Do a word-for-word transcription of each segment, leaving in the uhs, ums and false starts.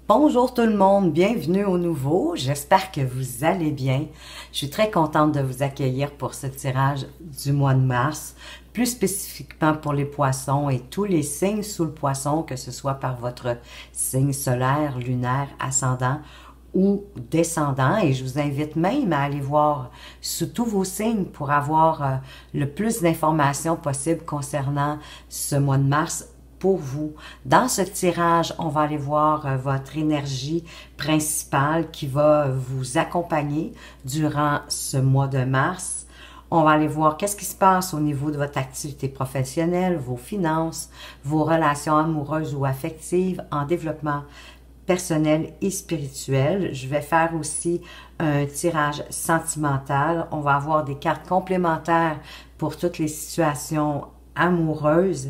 Bonjour tout le monde, bienvenue au nouveau, j'espère que vous allez bien. Je suis très contente de vous accueillir pour ce tirage du mois de mars, plus spécifiquement pour les poissons et tous les signes sous le poisson, que ce soit par votre signe solaire, lunaire, ascendant ou descendant. Et je vous invite même à aller voir sous tous vos signes pour avoir euh, le plus d'informations possible concernant ce mois de mars pour vous. Dans ce tirage, on va aller voir euh, votre énergie principale qui va vous accompagner durant ce mois de mars. On va aller voir qu'est-ce qui se passe au niveau de votre activité professionnelle, vos finances, vos relations amoureuses ou affectives, en développement personnel et spirituel. Je vais faire aussi un tirage sentimental. On va avoir des cartes complémentaires pour toutes les situations amoureuses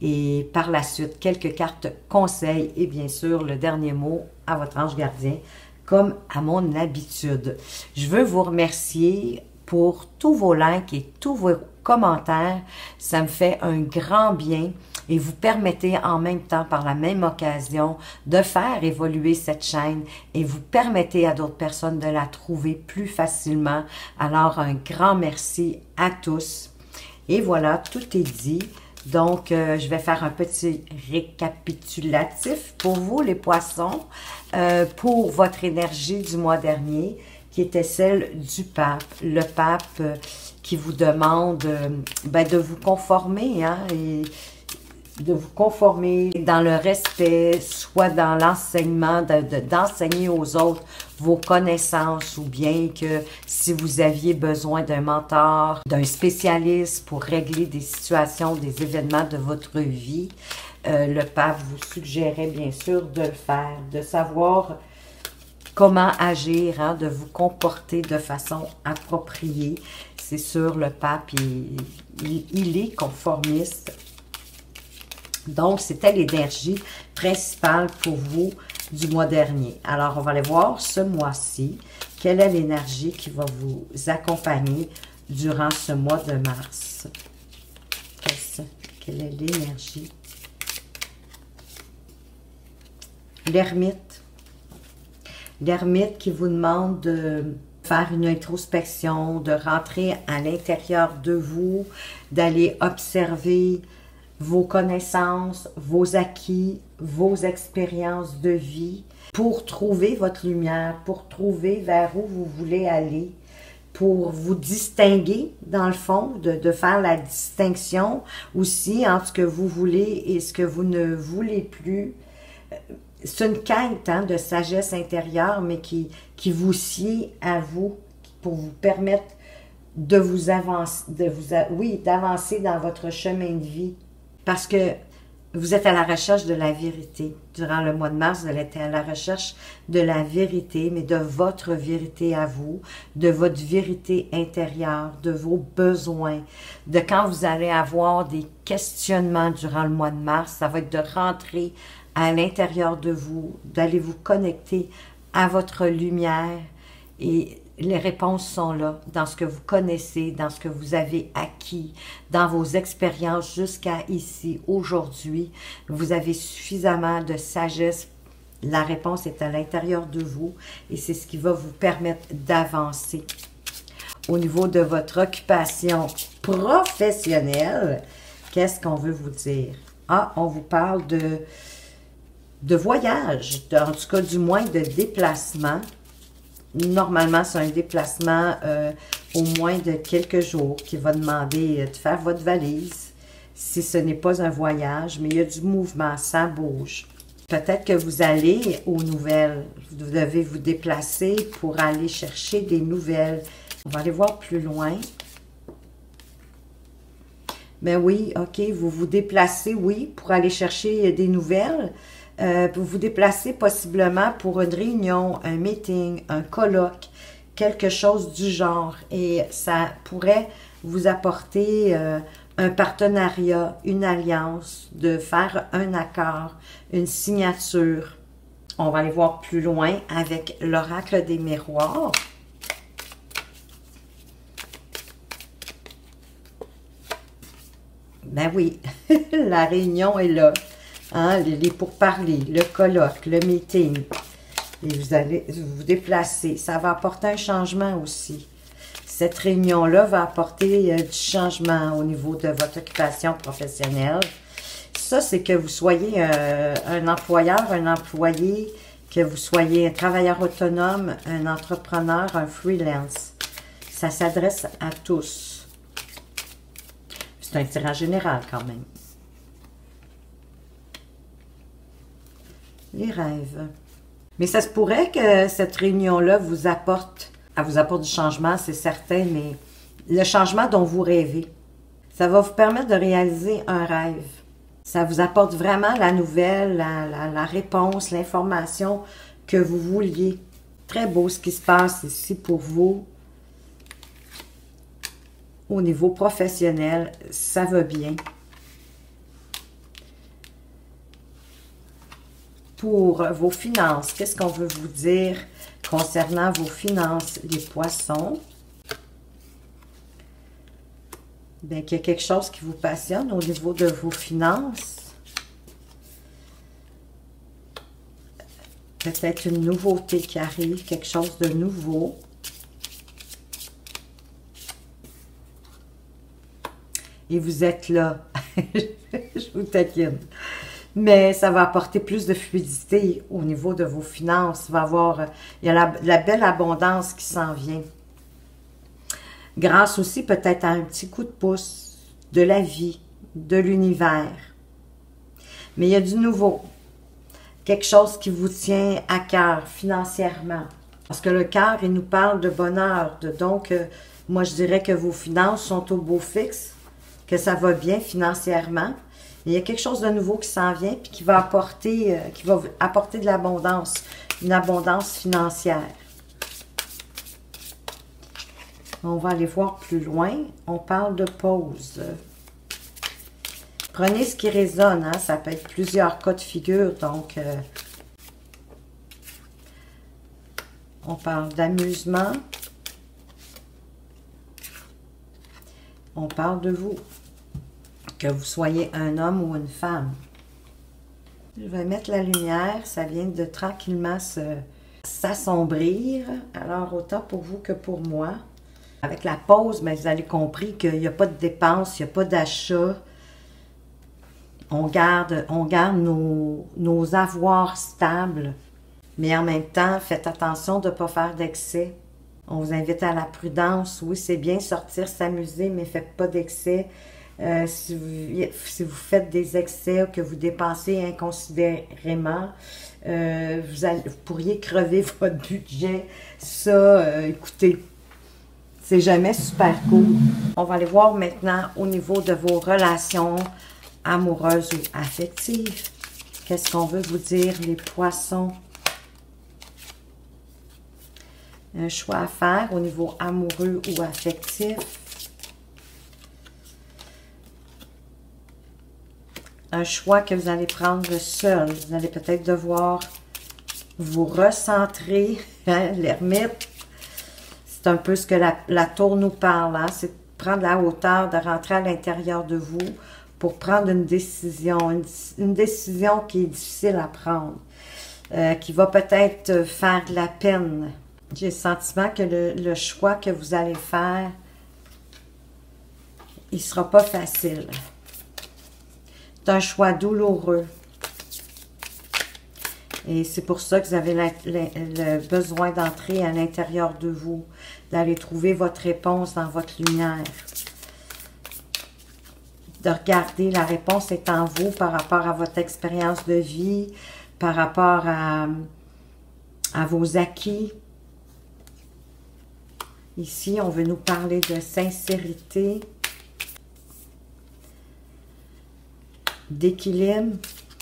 et par la suite quelques cartes conseils et bien sûr le dernier mot à votre ange gardien comme à mon habitude. Je veux vous remercier pour tous vos likes et tous vos commentaires. Ça me fait un grand bien et vous permettez en même temps par la même occasion de faire évoluer cette chaîne et vous permettez à d'autres personnes de la trouver plus facilement. Alors un grand merci à tous. Et voilà, tout est dit. Donc, euh, je vais faire un petit récapitulatif pour vous, les poissons, euh, pour votre énergie du mois dernier, qui était celle du pape. Le pape euh, qui vous demande euh, ben, de vous conformer, hein, et de vous conformer dans le respect, soit dans l'enseignement, de, de, d'enseigner aux autres vos connaissances, ou bien que si vous aviez besoin d'un mentor, d'un spécialiste pour régler des situations, des événements de votre vie, euh, le pape vous suggérait bien sûr de le faire, de savoir comment agir, hein, de vous comporter de façon appropriée. C'est sûr, le pape, il, il, il est conformiste. Donc, c'était l'énergie principale pour vous du mois dernier. Alors, on va aller voir ce mois-ci, quelle est l'énergie qui va vous accompagner durant ce mois de mars. Quelle est l'énergie? L'ermite. L'ermite qui vous demande de faire une introspection, de rentrer à l'intérieur de vous, d'aller observer vos connaissances, vos acquis, vos expériences de vie pour trouver votre lumière, pour trouver vers où vous voulez aller, pour vous distinguer dans le fond, de, de faire la distinction aussi entre ce que vous voulez et ce que vous ne voulez plus. C'est une quête, hein, de sagesse intérieure, mais qui, qui vous sied à vous pour vous permettre de vous avancer, de vous, oui, d'avancer dans votre chemin de vie. Parce que vous êtes à la recherche de la vérité. Durant le mois de mars, vous êtes à la recherche de la vérité, mais de votre vérité à vous, de votre vérité intérieure, de vos besoins, de quand vous allez avoir des questionnements durant le mois de mars, ça va être de rentrer à l'intérieur de vous, d'aller vous connecter à votre lumière et les réponses sont là, dans ce que vous connaissez, dans ce que vous avez acquis, dans vos expériences jusqu'à ici, aujourd'hui. Vous avez suffisamment de sagesse. La réponse est à l'intérieur de vous et c'est ce qui va vous permettre d'avancer. Au niveau de votre occupation professionnelle, qu'est-ce qu'on veut vous dire? Ah, on vous parle de, de voyage, en tout cas du moins de déplacement. Normalement, c'est un déplacement euh, au moins de quelques jours qui va demander de faire votre valise. Si ce n'est pas un voyage, mais il y a du mouvement, ça bouge. Peut-être que vous allez aux nouvelles. Vous devez vous déplacer pour aller chercher des nouvelles. On va aller voir plus loin. Ben oui, ok, vous vous déplacez, oui, pour aller chercher des nouvelles. Euh, vous vous déplacez possiblement pour une réunion, un meeting, un colloque, quelque chose du genre. Et ça pourrait vous apporter euh, un partenariat, une alliance, de faire un accord, une signature. On va aller voir plus loin avec l'oracle des miroirs. Ben oui, la réunion est là. Hein, les pourparlers, le colloque, le meeting. Et vous allez vous déplacer. Ça va apporter un changement aussi. Cette réunion-là va apporter euh, du changement au niveau de votre occupation professionnelle. Ça, c'est que vous soyez euh, un employeur, un employé, que vous soyez un travailleur autonome, un entrepreneur, un freelance. Ça s'adresse à tous. C'est un tirage général quand même. Les rêves. Mais ça se pourrait que cette réunion-là vous apporte, elle vous apporte du changement, c'est certain, mais le changement dont vous rêvez, ça va vous permettre de réaliser un rêve. Ça vous apporte vraiment la nouvelle, la, la, la réponse, l'information que vous vouliez. Très beau ce qui se passe ici pour vous. Au niveau professionnel, ça va bien. Pour vos finances, qu'est-ce qu'on veut vous dire concernant vos finances, les poissons? Bien, qu'il y a quelque chose qui vous passionne au niveau de vos finances. Peut-être une nouveauté qui arrive, quelque chose de nouveau. Et vous êtes là. Je vous taquine. Mais ça va apporter plus de fluidité au niveau de vos finances. Il va y avoir, il y a la, la belle abondance qui s'en vient. Grâce aussi peut-être à un petit coup de pouce de la vie, de l'univers. Mais il y a du nouveau. Quelque chose qui vous tient à cœur financièrement. Parce que le cœur, il nous parle de bonheur. De, donc, euh, moi je dirais que vos finances sont au beau fixe, que ça va bien financièrement. Il y a quelque chose de nouveau qui s'en vient puis qui va apporter, euh, qui va apporter de l'abondance, une abondance financière. On va aller voir plus loin. On parle de pause. Prenez ce qui résonne, hein? Ça peut être plusieurs cas de figure. Donc, euh, on parle d'amusement. On parle de vous. Que vous soyez un homme ou une femme. Je vais mettre la lumière. Ça vient de tranquillement s'assombrir. Alors, autant pour vous que pour moi. Avec la pause, mais vous avez compris qu'il n'y a pas de dépenses, il n'y a pas d'achat. On garde, on garde nos, nos avoirs stables. Mais en même temps, faites attention de ne pas faire d'excès. On vous invite à la prudence. Oui, c'est bien sortir, s'amuser, mais faites pas d'excès. Euh, si, vous, si vous faites des excès, que vous dépensez inconsidérément, euh, vous, allez, vous pourriez crever votre budget. Ça, euh, écoutez, c'est jamais super cool. On va aller voir maintenant au niveau de vos relations amoureuses ou affectives. Qu'est-ce qu'on veut vous dire, les poissons? Un choix à faire au niveau amoureux ou affectif. Un choix que vous allez prendre seul. Vous allez peut-être devoir vous recentrer. Hein, l'ermite, c'est un peu ce que la, la tour nous parle. Hein? C'est de prendre la hauteur, de rentrer à l'intérieur de vous pour prendre une décision. Une, une décision qui est difficile à prendre. Euh, qui va peut-être faire de la peine. J'ai le sentiment que le, le choix que vous allez faire, il ne sera pas facile. C'est un choix douloureux. Et c'est pour ça que vous avez la, la, le besoin d'entrer à l'intérieur de vous, d'aller trouver votre réponse dans votre lumière. De regarder, la réponse est en vous par rapport à votre expérience de vie, par rapport à, à vos acquis. Ici, on veut nous parler de sincérité, d'équilibre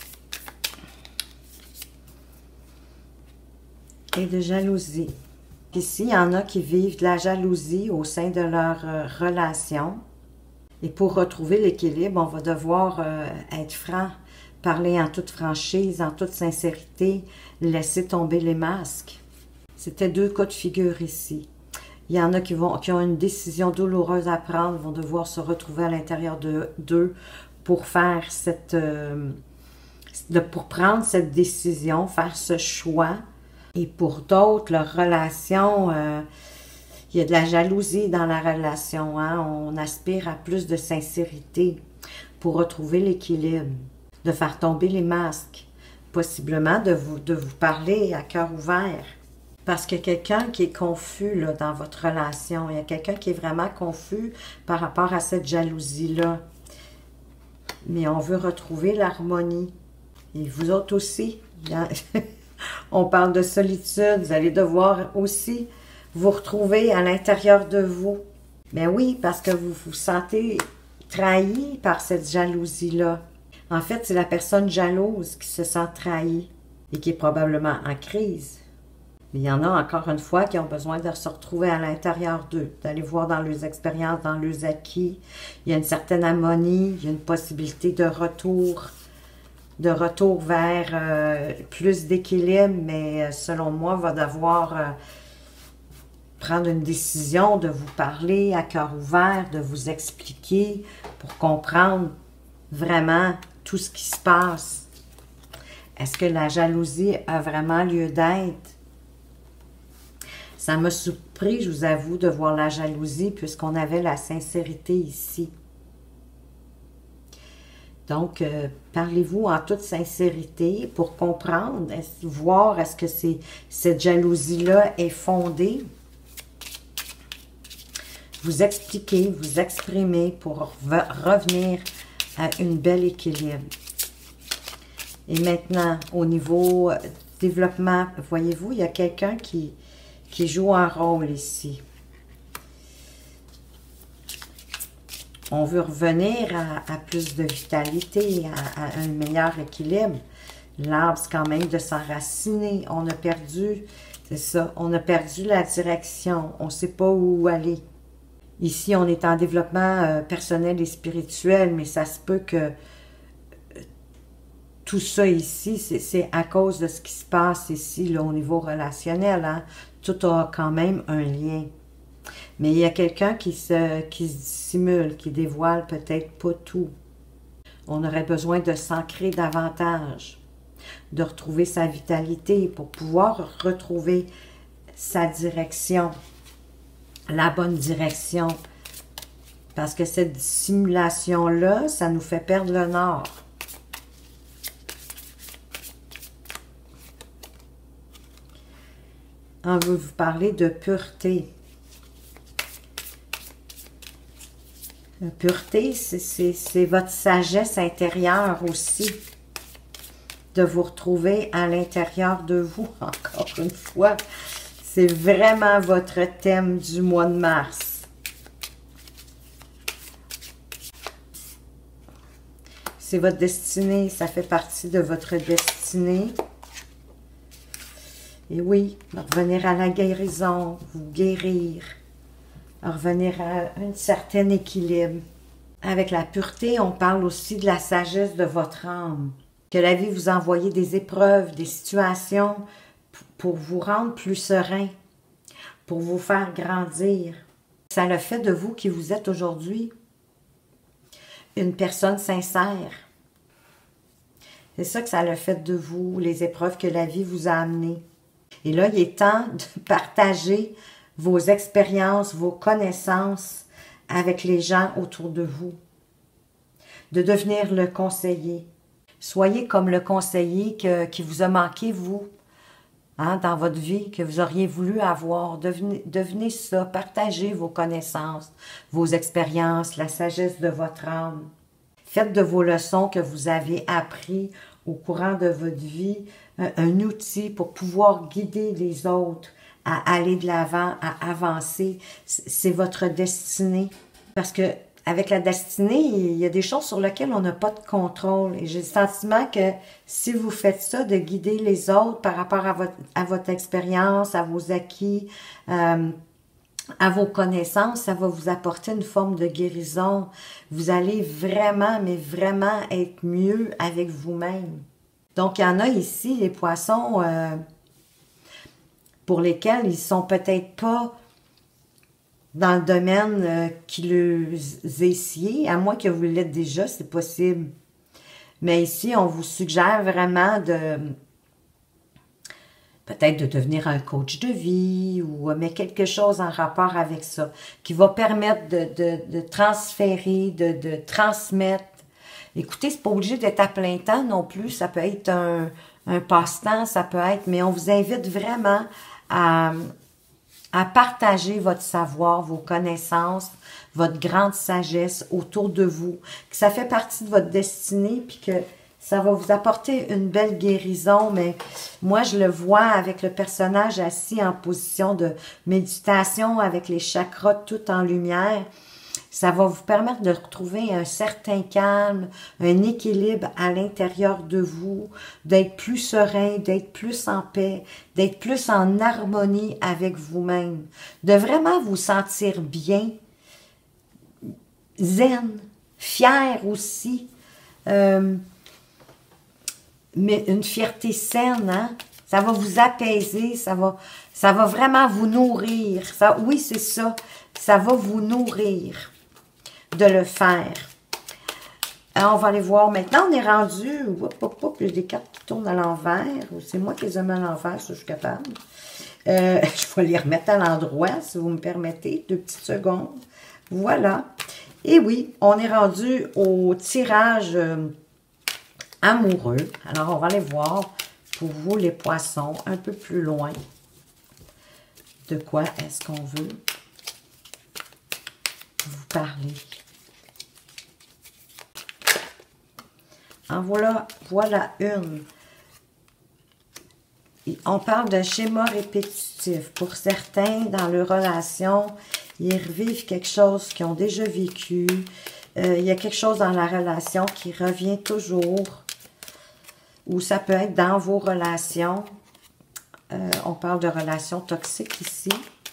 et de jalousie. Ici, il y en a qui vivent de la jalousie au sein de leur euh, relation. Et pour retrouver l'équilibre, on va devoir euh, être franc, parler en toute franchise, en toute sincérité, laisser tomber les masques. C'était deux cas de figure ici. Il y en a qui, vont, qui ont une décision douloureuse à prendre, vont devoir se retrouver à l'intérieur d'eux pour faire cette, euh, de, pour prendre cette décision, faire ce choix. Et pour d'autres, leur relation, euh, il y a de la jalousie dans la relation. Hein? On aspire à plus de sincérité pour retrouver l'équilibre, de faire tomber les masques, possiblement de vous, de vous parler à cœur ouvert. Parce qu'il y a quelqu'un qui est confus là, dans votre relation. Il y a quelqu'un qui est vraiment confus par rapport à cette jalousie-là. Mais on veut retrouver l'harmonie. Et vous autres aussi. On parle de solitude. Vous allez devoir aussi vous retrouver à l'intérieur de vous. Mais oui, parce que vous vous sentez trahi par cette jalousie-là. En fait, c'est la personne jalouse qui se sent trahie et qui est probablement en crise. Mais il y en a encore une fois qui ont besoin de se retrouver à l'intérieur d'eux, d'aller voir dans leurs expériences, dans leurs acquis. Il y a une certaine harmonie, il y a une possibilité de retour, de retour vers euh, plus d'équilibre, mais selon moi, va devoir euh, prendre une décision de vous parler à cœur ouvert, de vous expliquer pour comprendre vraiment tout ce qui se passe. Est-ce que la jalousie a vraiment lieu d'être? Ça m'a surpris, je vous avoue, de voir la jalousie puisqu'on avait la sincérité ici. Donc, euh, parlez-vous en toute sincérité pour comprendre, est voir est-ce que c'est, cette jalousie-là est fondée. Vous expliquez, vous exprimez pour revenir à une belle équilibre. Et maintenant, au niveau développement, voyez-vous, il y a quelqu'un qui... qui joue un rôle ici. On veut revenir à, à plus de vitalité, à, à un meilleur équilibre. L'arbre, c'est quand même de s'enraciner. On a perdu, c'est ça, on a perdu la direction. On ne sait pas où aller. Ici, on est en développement euh, personnel et spirituel, mais ça se peut que tout ça ici, c'est à cause de ce qui se passe ici, là, au niveau relationnel. Hein? Tout a quand même un lien. Mais il y a quelqu'un qui se, qui se dissimule, qui dévoile peut-être pas tout. On aurait besoin de s'ancrer davantage, de retrouver sa vitalité pour pouvoir retrouver sa direction, la bonne direction. Parce que cette dissimulation-là, ça nous fait perdre le nord. On veut vous parler de pureté. La pureté, c'est votre sagesse intérieure aussi. De vous retrouver à l'intérieur de vous, encore une fois. C'est vraiment votre thème du mois de mars. C'est votre destinée, ça fait partie de votre destinée. Et oui, revenir à la guérison, vous guérir, revenir à un certain équilibre. Avec la pureté, on parle aussi de la sagesse de votre âme. Que la vie vous envoie des épreuves, des situations pour vous rendre plus serein, pour vous faire grandir. Ça le fait de vous qui vous êtes aujourd'hui. Une personne sincère. C'est ça que ça le fait de vous, les épreuves que la vie vous a amenées. Et là, il est temps de partager vos expériences, vos connaissances avec les gens autour de vous. De devenir le conseiller. Soyez comme le conseiller que, qui vous a manqué, vous, hein, dans votre vie, que vous auriez voulu avoir. Devenez, devenez ça, partagez vos connaissances, vos expériences, la sagesse de votre âme. Faites de vos leçons que vous avez apprises au courant de votre vie un, un outil pour pouvoir guider les autres à aller de l'avant, à avancer. C'est votre destinée. Parce que avec la destinée, il y a des choses sur lesquelles on n'a pas de contrôle. Et j'ai le sentiment que si vous faites ça, de guider les autres par rapport à votre, à votre expérience, à vos acquis, euh, à vos connaissances, ça va vous apporter une forme de guérison. Vous allez vraiment, mais vraiment être mieux avec vous-même. Donc, il y en a ici, les poissons, euh, pour lesquels ils sont peut-être pas dans le domaine euh, qui les est scié, à moins que vous l'êtes déjà, c'est possible. Mais ici, on vous suggère vraiment de, peut-être de devenir un coach de vie ou mais quelque chose en rapport avec ça, qui va permettre de, de, de transférer, de, de transmettre. Écoutez, c'est pas obligé d'être à plein temps non plus, ça peut être un, un passe-temps, ça peut être, mais on vous invite vraiment à, à partager votre savoir, vos connaissances, votre grande sagesse autour de vous, que ça fait partie de votre destinée, puis que ça va vous apporter une belle guérison, mais moi, je le vois avec le personnage assis en position de méditation, avec les chakras tout en lumière. Ça va vous permettre de retrouver un certain calme, un équilibre à l'intérieur de vous, d'être plus serein, d'être plus en paix, d'être plus en harmonie avec vous-même, de vraiment vous sentir bien, zen, fier aussi, euh, mais une fierté saine, hein? Ça va vous apaiser, ça va, ça va vraiment vous nourrir. Ça, oui, c'est ça, ça va vous nourrir de le faire. Alors, on va aller voir. Maintenant, on est rendu... Hop, hop, hop, il y a des cartes qui tournent à l'envers. C'est moi qui les ai mis à l'envers, ça, je suis capable. Euh, je vais les remettre à l'endroit, si vous me permettez. Deux petites secondes. Voilà. Et oui, on est rendu au tirage euh, amoureux. Alors, on va aller voir pour vous, les poissons, un peu plus loin. De quoi est-ce qu'on veut vous parler? En voilà, voilà une. On parle d'un schéma répétitif. Pour certains, dans leur relation, ils revivent quelque chose qu'ils ont déjà vécu. Euh, il y a quelque chose dans la relation qui revient toujours. Ou ça peut être dans vos relations. Euh, on parle de relations toxiques ici.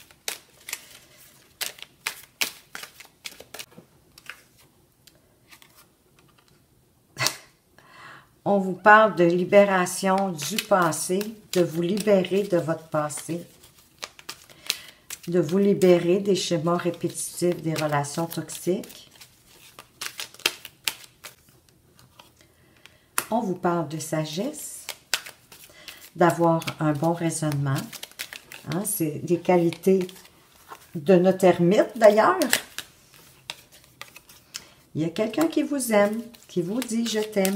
On vous parle de libération du passé, de vous libérer de votre passé, de vous libérer des schémas répétitifs, des relations toxiques. On vous parle de sagesse, d'avoir un bon raisonnement. Hein, c'est des qualités de notre ermite d'ailleurs. Il y a quelqu'un qui vous aime, qui vous dit « je t'aime ».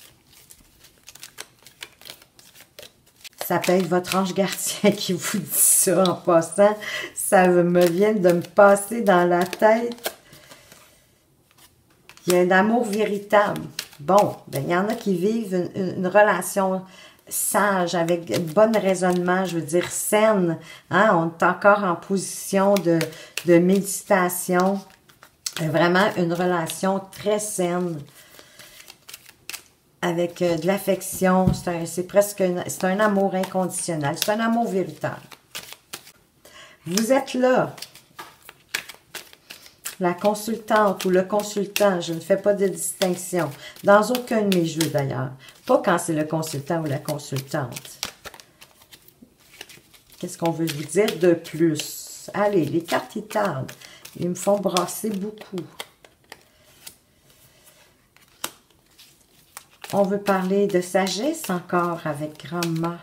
Ça peut être votre ange gardien qui vous dit ça en passant. Ça me vient de me passer dans la tête. Il y a un amour véritable. Bon, ben, il y en a qui vivent une, une relation sage, avec bon raisonnement, je veux dire saine. Hein? On est encore en position de, de méditation. Vraiment une relation très saine. Avec euh, de l'affection, c'est presque c'est un amour inconditionnel, c'est un amour véritable. Vous êtes là, la consultante ou le consultant, je ne fais pas de distinction, dans aucun de mes jeux d'ailleurs, pas quand c'est le consultant ou la consultante. Qu'est-ce qu'on veut vous dire de plus? Allez, les cartes ils tardent, ils me font brasser beaucoup. On veut parler de sagesse encore avec grand-mère.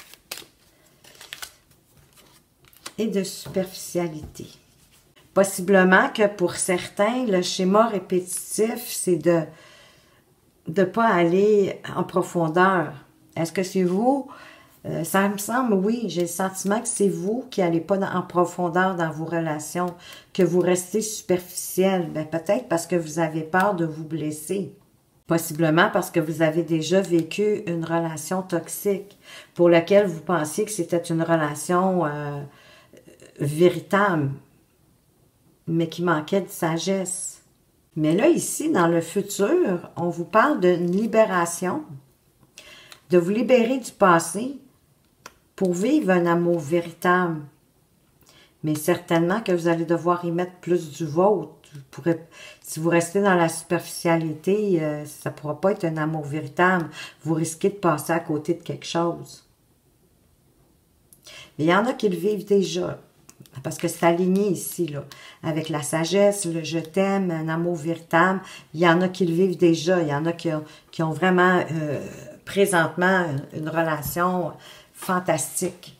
Et de superficialité. Possiblement que pour certains, le schéma répétitif, c'est de ne pas aller en profondeur. Est-ce que c'est vous? Euh, ça me semble, oui, j'ai le sentiment que c'est vous qui n'allez pas dans, en profondeur dans vos relations, que vous restez superficiel. Ben, peut-être parce que vous avez peur de vous blesser. Possiblement parce que vous avez déjà vécu une relation toxique pour laquelle vous pensiez que c'était une relation euh, véritable, mais qui manquait de sagesse. Mais là, ici, dans le futur, on vous parle d'une libération, de vous libérer du passé pour vivre un amour véritable. Mais certainement que vous allez devoir y mettre plus du vôtre. Vous pourrez, si vous restez dans la superficialité, euh, ça ne pourra pas être un amour véritable. Vous risquez de passer à côté de quelque chose. Mais il y en a qui le vivent déjà. Parce que c'est aligné ici, là, avec la sagesse, le « je t'aime », un amour véritable. Il y en a qui le vivent déjà. Il y en a qui ont, qui ont vraiment, euh, présentement, une, une relation fantastique.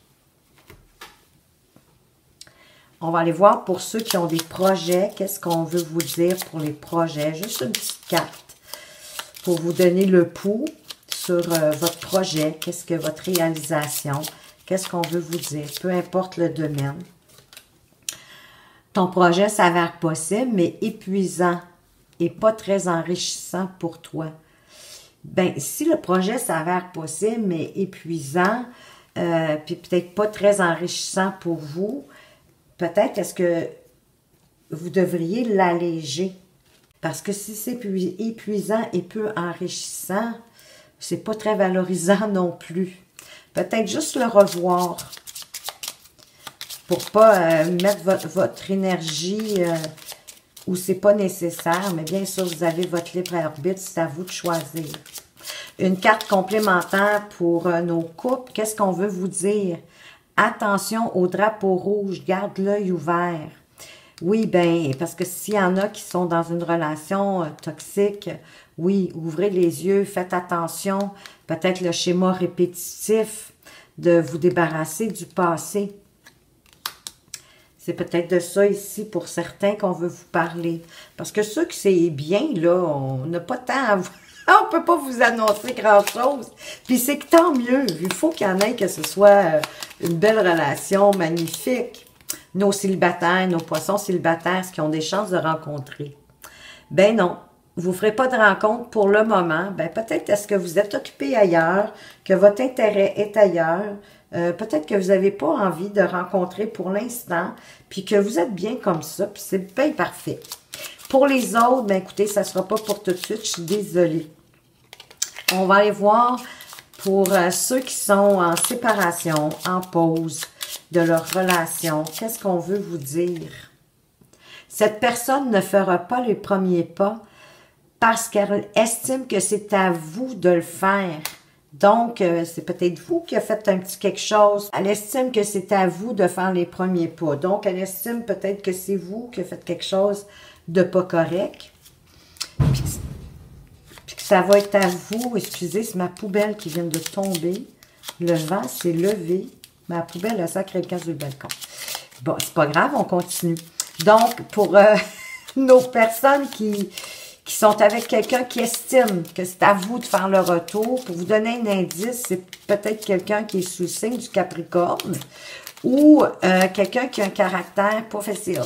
On va aller voir pour ceux qui ont des projets. Qu'est-ce qu'on veut vous dire pour les projets? Juste une petite carte pour vous donner le pouls sur euh, votre projet. Qu'est-ce que votre réalisation? Qu'est-ce qu'on veut vous dire? Peu importe le domaine. Ton projet s'avère possible, mais épuisant et pas très enrichissant pour toi. Ben, si le projet s'avère possible, mais épuisant, euh, puis peut-être pas très enrichissant pour vous, peut-être est-ce que vous devriez l'alléger. Parce que si c'est épuisant et peu enrichissant, c'est pas très valorisant non plus. Peut-être juste le revoir pour pas euh, mettre votre, votre énergie euh, où c'est pas nécessaire. Mais bien sûr, vous avez votre libre arbitre, c'est à vous de choisir. Une carte complémentaire pour euh, nos couples. Qu'est-ce qu'on veut vous dire? Attention au drapeau rouge, garde l'œil ouvert. Oui, ben, parce que s'il y en a qui sont dans une relation euh, toxique, oui, ouvrez les yeux, faites attention. Peut-être le schéma répétitif de vous débarrasser du passé. C'est peut-être de ça ici pour certains qu'on veut vous parler. Parce que ceux qui c'est bien, là, on n'a pas de temps à vous... On ne peut pas vous annoncer grand-chose. Puis c'est que tant mieux. Il faut qu'il y en ait que ce soit une belle relation magnifique. Nos célibataires, nos poissons célibataires, qui ont des chances de rencontrer. Ben non, vous ne ferez pas de rencontre pour le moment. Ben peut-être est-ce que vous êtes occupé ailleurs, que votre intérêt est ailleurs. Euh, peut-être que vous n'avez pas envie de rencontrer pour l'instant, puis que vous êtes bien comme ça, puis c'est bien parfait. Pour les autres, ben écoutez, ça ne sera pas pour tout de suite, je suis désolée. On va aller voir pour euh, ceux qui sont en séparation, en pause de leur relation. Qu'est-ce qu'on veut vous dire? Cette personne ne fera pas les premiers pas parce qu'elle estime que c'est à vous de le faire. Donc, euh, c'est peut-être vous qui avez fait un petit quelque chose. Elle estime que c'est à vous de faire les premiers pas. Donc, elle estime peut-être que c'est vous qui avez fait quelque chose de pas correct. Puis, puis que ça va être à vous. Excusez, c'est ma poubelle qui vient de tomber. Le vent s'est levé. Ma poubelle a sacré le cas sur le balcon. Bon, c'est pas grave, on continue. Donc, pour euh, nos personnes qui... qui sont avec quelqu'un qui estime que c'est à vous de faire le retour. Pour vous donner un indice, c'est peut-être quelqu'un qui est sous le signe du Capricorne ou euh, quelqu'un qui a un caractère pas facile.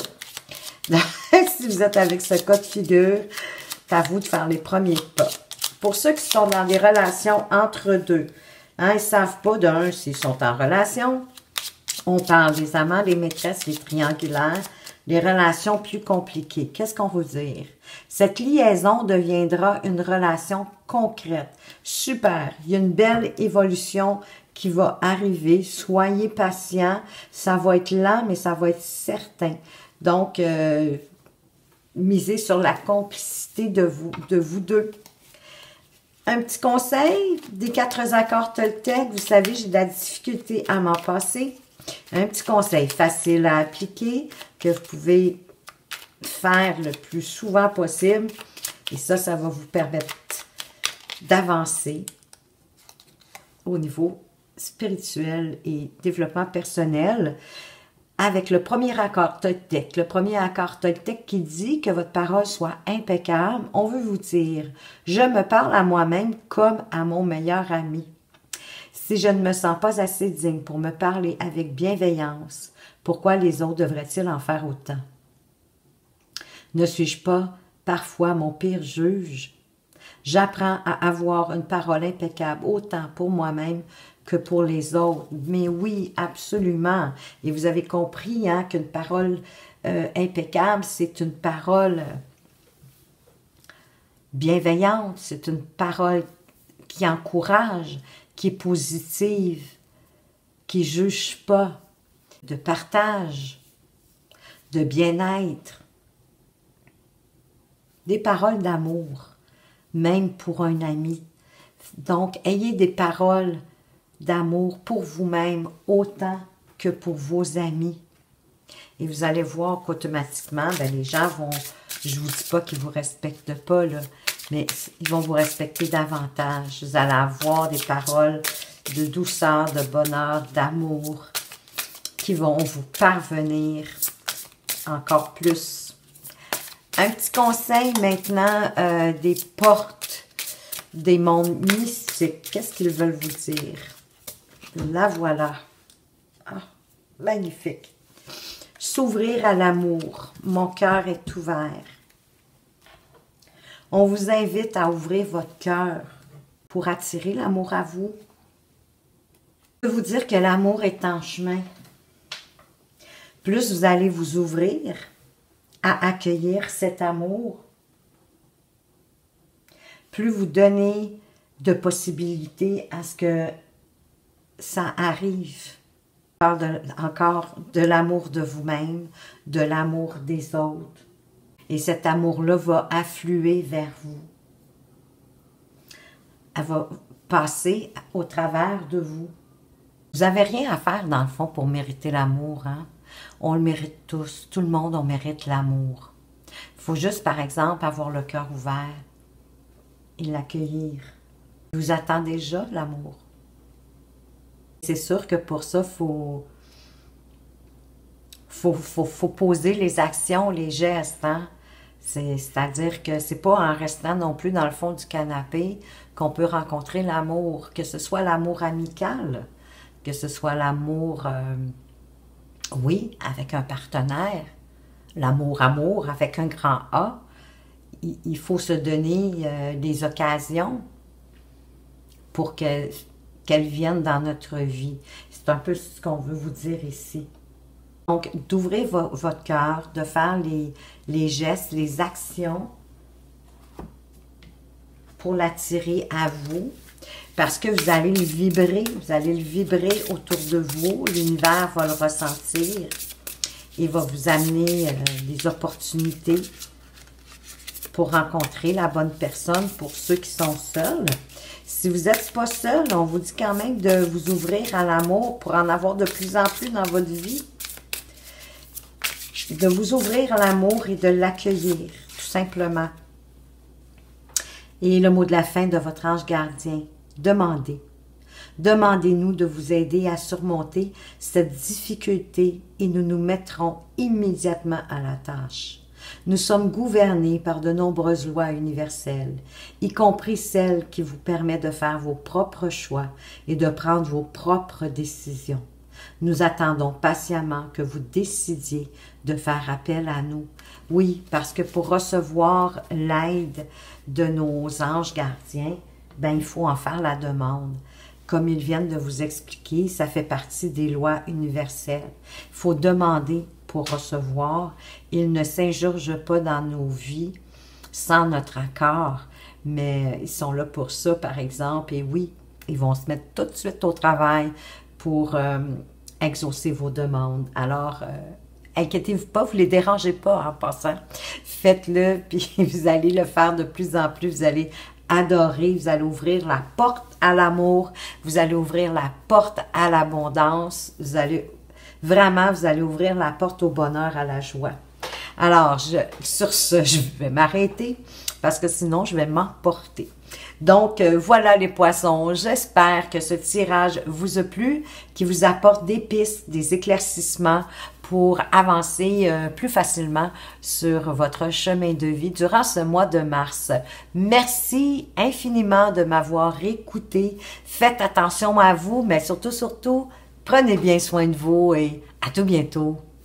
Si vous êtes avec ce cas de figure, c'est à vous de faire les premiers pas. Pour ceux qui sont dans des relations entre deux, hein, ils ne savent pas d'un s'ils sont en relation. On parle des amants, des maîtresses, des triangulaires, des relations plus compliquées. Qu'est-ce qu'on veut dire? Cette liaison deviendra une relation concrète. Super! Il y a une belle évolution qui va arriver. Soyez patients. Ça va être lent, mais ça va être certain. Donc, euh, misez sur la complicité de vous, de vous deux. Un petit conseil, des quatre accords Toltec. Vous savez, j'ai de la difficulté à m'en passer. Un petit conseil facile à appliquer que vous pouvez faire le plus souvent possible. Et ça, ça va vous permettre d'avancer au niveau spirituel et développement personnel avec le premier accord Toltec. Le premier accord Toltec qui dit que votre parole soit impeccable. On veut vous dire, je me parle à moi-même comme à mon meilleur ami. Si je ne me sens pas assez digne pour me parler avec bienveillance, pourquoi les autres devraient-ils en faire autant? Ne suis-je pas parfois mon pire juge? J'apprends à avoir une parole impeccable autant pour moi-même que pour les autres. Mais oui, absolument. Et vous avez compris hein, qu'une parole euh, impeccable, c'est une parole bienveillante, c'est une parole qui encourage, qui est positive, qui ne juge pas, de partage, de bien-être, des paroles d'amour, même pour un ami. Donc, ayez des paroles d'amour pour vous-même autant que pour vos amis. Et vous allez voir qu'automatiquement, ben, les gens vont, je ne vous dis pas qu'ils ne vous respectent pas, là, mais ils vont vous respecter davantage. Vous allez avoir des paroles de douceur, de bonheur, d'amour qui vont vous parvenir encore plus. Un petit conseil maintenant euh, des portes des mondes mystiques. Qu'est-ce qu'ils veulent vous dire? La voilà. Ah, magnifique. S'ouvrir à l'amour. Mon cœur est ouvert. On vous invite à ouvrir votre cœur pour attirer l'amour à vous. Je peux vous dire que l'amour est en chemin. Plus vous allez vous ouvrir à accueillir cet amour, plus vous donnez de possibilités à ce que ça arrive. Je parle de, encore de l'amour de vous-même, de l'amour des autres. Et cet amour-là va affluer vers vous. Elle va passer au travers de vous. Vous n'avez rien à faire, dans le fond, pour mériter l'amour, hein? On le mérite tous. Tout le monde, on mérite l'amour. Il faut juste, par exemple, avoir le cœur ouvert et l'accueillir. Il vous attend déjà, l'amour. C'est sûr que pour ça, il faut, faut, faut, faut poser les actions, les gestes, hein? C'est-à-dire que c'est pas en restant non plus dans le fond du canapé qu'on peut rencontrer l'amour, que ce soit l'amour amical, que ce soit l'amour, euh, oui, avec un partenaire, l'amour-amour avec un grand A. Il, il faut se donner euh, des occasions pour que, qu'elles viennent dans notre vie. C'est un peu ce qu'on veut vous dire ici. Donc, d'ouvrir vo votre cœur, de faire les, les gestes, les actions pour l'attirer à vous, parce que vous allez le vibrer, vous allez le vibrer autour de vous, l'univers va le ressentir et va vous amener euh, des opportunités pour rencontrer la bonne personne pour ceux qui sont seuls. Si vous n'êtes pas seul, on vous dit quand même de vous ouvrir à l'amour pour en avoir de plus en plus dans votre vie. De vous ouvrir à l'amour et de l'accueillir, tout simplement. Et le mot de la fin de votre ange gardien, demandez. Demandez-nous de vous aider à surmonter cette difficulté et nous nous mettrons immédiatement à la tâche. Nous sommes gouvernés par de nombreuses lois universelles, y compris celles qui vous permettent de faire vos propres choix et de prendre vos propres décisions. Nous attendons patiemment que vous décidiez de faire appel à nous. Oui, parce que pour recevoir l'aide de nos anges gardiens, ben, il faut en faire la demande. Comme ils viennent de vous expliquer, ça fait partie des lois universelles. Il faut demander pour recevoir. Ils ne s'injurgent pas dans nos vies sans notre accord, mais ils sont là pour ça, par exemple. Et oui, ils vont se mettre tout de suite au travail pour euh, exaucer vos demandes. Alors, euh, inquiétez-vous pas, vous ne les dérangez pas en passant. Faites-le, puis vous allez le faire de plus en plus. Vous allez adorer, vous allez ouvrir la porte à l'amour, vous allez ouvrir la porte à l'abondance, vous allez vraiment, vous allez ouvrir la porte au bonheur, à la joie. Alors, je, sur ce, je vais m'arrêter parce que sinon, je vais m'emporter. Donc, euh, voilà les poissons. J'espère que ce tirage vous a plu, qui vous apporte des pistes, des éclaircissements pour avancer euh, plus facilement sur votre chemin de vie durant ce mois de mars. Merci infiniment de m'avoir écouté. Faites attention à vous, mais surtout, surtout, prenez bien soin de vous et à tout bientôt.